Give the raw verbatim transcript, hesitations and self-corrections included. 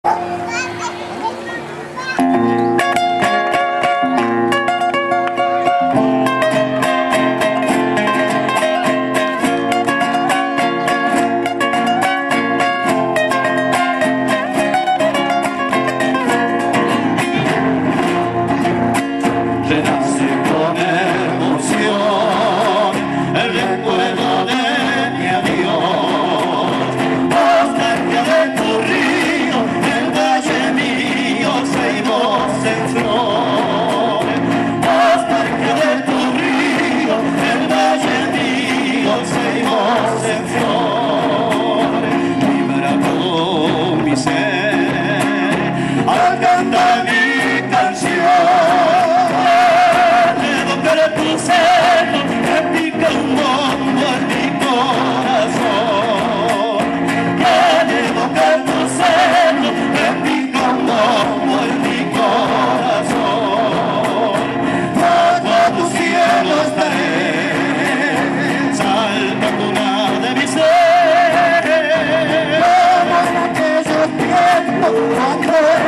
Renace con emoción el recuerdo de mi adiós, nostalgia de tu río, el valle mío seguimos en flor, nostalgia de tu río, el valle mío seguimos en flor, vibra todo mi ser al cantar mi canción. Tu seno que pica un bombo en mi corazón, quiere tocar tu seno que pica un bombo en mi corazón. Bajo tu cielo estaré, salta cuna de mi ser, como en aquellos tiempos cuando